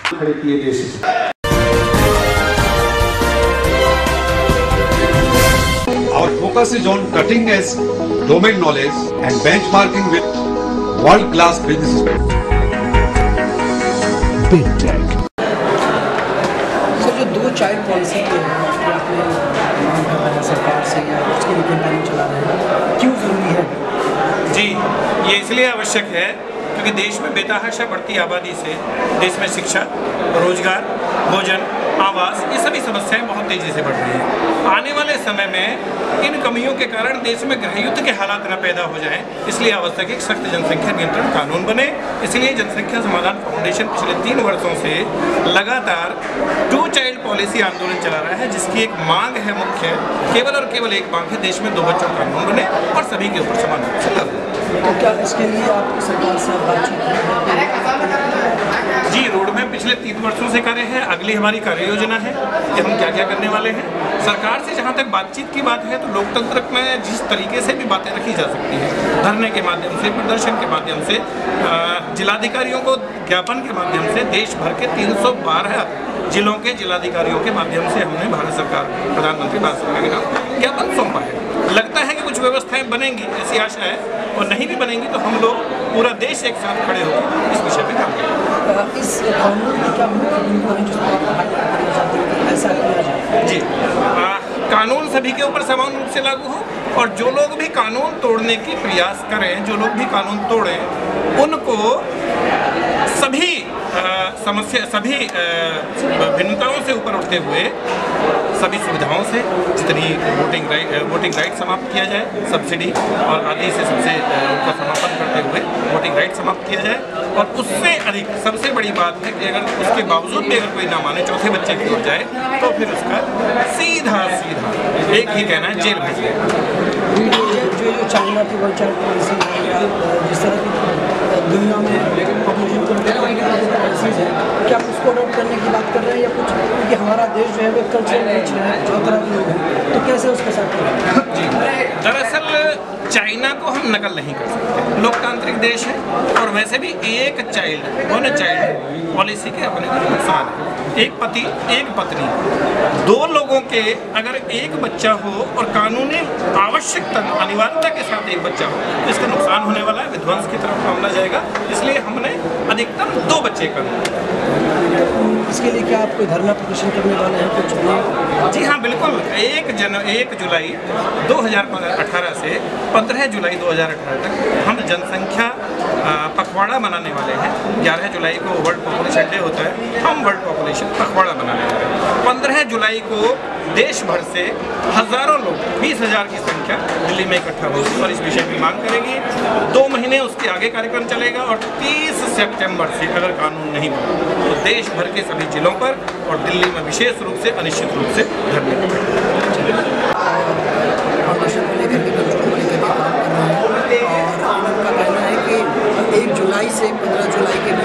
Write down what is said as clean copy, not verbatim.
Our focus is on cutting edge domain knowledge and benchmarking with world-class businesses. Big Tech. Sir, जो 2 child policy के आपने मांग कर रहे हैं सरकार से या उसके लिए कैंपेन चला रहे हैं, क्यों जरूरी है? जी, ये इसलिए आवश्यक है क्योंकि देश में बेतहाशा बढ़ती आबादी से देश में शिक्षा, रोजगार, भोजन, आवास ये सभी समस्याएं बहुत तेज़ी से बढ़ रही हैं। आने वाले समय में इन कमियों के कारण देश में गृहयुद्ध के हालात न पैदा हो जाएं, इसलिए आवश्यक है कि सख्त जनसंख्या नियंत्रण कानून बने। इसलिए जनसंख्या समाधान फाउंडेशन पिछले 3 वर्षों से लगातार 2 चाइल्ड पॉलिसी आंदोलन चला रहा है, जिसकी एक मांग है मुख्य, केवल और केवल एक मांग है, देश में 2 बच्चों का कानून बने और सभी के ऊपर समान रूप से लागू। तो क्या इसके लिए आप सरकार से बातचीत करें? जी, रोड में पिछले 3 वर्षों से कार्य है, अगली हमारी कार्य योजना है कि हम क्या क्या करने वाले हैं। सरकार से जहां तक बातचीत की बात है तो लोकतंत्र में जिस तरीके से भी बातें रखी जा सकती हैं, धरने के माध्यम से, प्रदर्शन के माध्यम से, जिलाधिकारियों को ज्ञापन के माध्यम से, देश भर के 312 जिलों के जिलाधिकारियों के माध्यम से हमने भारत सरकार प्रधानमंत्री भारत सरकार के नाम ज्ञापन सौंपा है। लगता है कि कुछ व्यवस्थाएं बनेंगी, ऐसी आशा है, और नहीं भी बनेंगी तो हम लोग पूरा देश एक साथ खड़े होकर इस विषय पे काम करेंगे। इस कानून में क्या मुख्य बिंदु है जिसको आप हाईलाइट करना चाहते हैं कि ऐसा किया जाए? जी, कानून सभी के ऊपर समान रूप से लागू हो और जो लोग भी कानून तोड़ने की प्रयास करें, जो लोग भी कानून तोड़ें, उनको सभी सभी भिन्नताओं से ऊपर उठते हुए सभी सुविधाओं से, जितनी वोटिंग राइट समाप्त किया जाए, सब्सिडी और आदि से सबसे उनका समापन करते हुए वोटिंग राइट समाप्त किया जाए। और उससे अधिक सबसे बड़ी बात है कि अगर उसके बावजूद भी अगर कोई ना माने, चौथे बच्चे की ओर जाए, तो फिर उसका सीधा एक ही कहना है, जेल भेज देगा। जो चाइना की वन चाइल्ड पॉलिसी है या जिस तरह की दुनिया में पॉपुलेशन पॉलिसीज है, क्या आप उसको अडॉप्ट करने की बात कर रहे हैं या कुछ? क्योंकि हमारा देश जो है वो कल्चरल रिच है, जो तरह के लोग हैं, तो कैसे उसके साथ करें? जी, दरअसल चाइना को हम नकल नहीं कर सकते, लोकतांत्रिक देश है और वैसे भी एक चाइल्ड पॉलिसी के अपने कुछ नुकसान है। एक पति एक पत्नी, 2 लोगों के अगर एक बच्चा हो और कानूनी आवश्यकता अनिवार्यता के साथ एक बच्चा हो तो इसका नुकसान होने वाला है, विध्वंस की तरफ मामला जाएगा। इसलिए हमने अधिकतम 2 बच्चे का। इसके लिए क्या आप कोई धरना प्रदर्शन करने वाले हैं कुछ? जी हाँ, बिल्कुल। 1 जुलाई 2018 से 15 जुलाई 2018 तक हम जनसंख्या पखवाड़ा मनाने वाले हैं। 11 जुलाई को वर्ल्ड पॉपुलेशन डे होता है, हम वर्ल्ड पॉपुलेशन पखवाड़ा मनाने वाले हैं। 15 जुलाई को देश भर से हजारों लोग, 20,000 की संख्या दिल्ली में इकट्ठा होगी और इस विषय की मांग करेगी। 2 महीने उसके आगे कार्यक्रम चलेगा और 30 सितंबर से अगर कानून नहीं बना तो देश भर के सभी जिलों पर और दिल्ली में विशेष रूप से अनिश्चित रूप से धरने फाउंडेशन को लेकर के काम कर रहे हैं और उनका कहना है कि 1 जुलाई से 15 जुलाई के